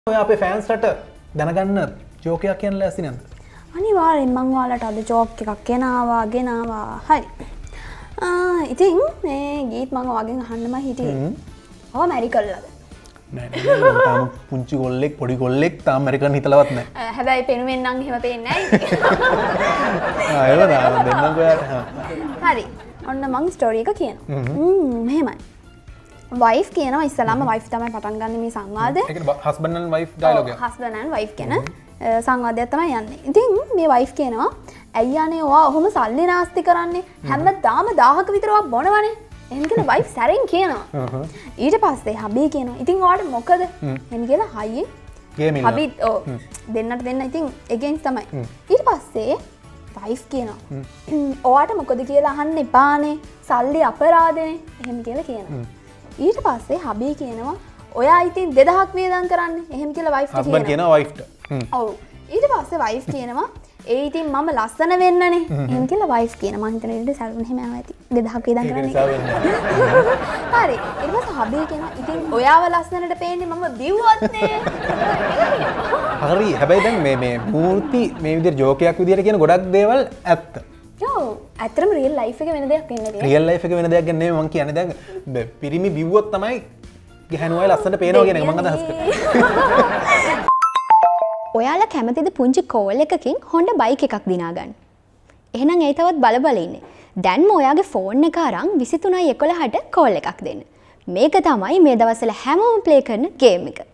ඔය අපේ ෆෑන්ස්ලට දැනගන්න ජෝකයක් කියන්න ලෑස්ති නැද්ද? අනිවාර්යෙන් මං ඔයාලට අද ජෝක් එකක් ගෙනාවා. හරි. ඉතින් මේ ගීත් මං ඔයාගෙන් අහන්නම හිටියේ. ඔයා මැරි කළාද? නෑ නෑ තාම පුංචි කොල්ලෙක් පොඩි කොල්ලෙක් තාම මැරිකන් හිතලවත් නෑ. හැබැයි පෙනුමෙන් නම් එහෙම පේන්නේ නෑ. ඒක තාම දෙන්නකෝ යාට. හරි. ඔන්න මං ස්ටෝරි එක කියනවා. මෙහෙමයි. වයිෆ් කියනවා ඉස්සලාම වයිෆ් තමයි පටන් ගන්න මේ සංවාදය. ඒ කියන්නේ හස්බන්ඩ් ඇන්ඩ් වයිෆ් ඩයලොග් එක. හස්බන්ඩ් ඇන්ඩ් වයිෆ් කියන සංවාදයක් තමයි යන්නේ. ඉතින් මේ වයිෆ් කියනවා ඇයි අනේ ඔයා ඔහොම සල්ලි නාස්ති කරන්නේ? හැමදාම 1000ක විතර ඔයා බොනවනේ. එහෙම කියලා වයිෆ් සැරෙන් කියනවා. ඊට පස්සේ හබී කියනවා ඉතින් ඔයාට මොකද? එහෙම කියලා හයියෙන් ගේමින්. හබී දෙන්නට දෙන්න ඉතින් එගේන්ස් තමයි. ඊට පස්සේ වයිෆ් කියනවා ඔයාට මොකද කියලා අහන්න එපානේ. සල්ලි අපරාධනේ. එහෙම කියලා කියනවා. ඊට පස්සේ හබී කියනවා ඔයා ඉතින් 2000ක් වියදම් කරන්නේ. එහෙම කියලා වයිෆ්ට කියනවා. හස්බන්ඩ් කියනවා වයිෆ්ට. ඔව්. ඊට පස්සේ වයිෆ් කියනවා ඒ ඉතින් මම ලස්සන වෙන්නනේ. එහෙම කියලා වයිෆ් කියනවා. මං හිතන ඉතින් සල්ලි එහෙම ආවා ඇති. 2000ක් වියදම් කරන්නේ. හරි. ඊට පස්සේ හබී කියනවා ඉතින් ඔයාව ලස්සනට පේන්නේ මම දිව්වත් නේ. හරි. හැබැයි දැන් මේ මූර්ති මේ විදිහට ජෝකයක් විදිහට කියන ගොඩක් දේවල් ඇත්ත. ඔව්. ඇත්තටම රියල් ලයිෆ් එකේ වෙන දෙයක් වෙන්නේ නැහැ. රියල් ලයිෆ් එකේ වෙන දෙයක් ගැන නෙමෙයි මං කියන්නේ දැන් පිරිමි බිව්වොත් තමයි ගැහණුවයි ලස්සනට පේනවා කියන එක මං අදහස් කරන්නේ. ඔයාලා කැමතිද පුංචි කෝල් එකකින් හොන්ඩ බයික් එකක් දිනා ගන්න? එහෙනම් ඒ තවත් බල ඉන්නේ. දැන්ම ඔයාගේ ෆෝන් එක අරන් 23:11ට කෝල් එකක් දෙන්න. මේක තමයි මේ දවස්වල හැමෝම ප්ලේ කරන ගේම් එක.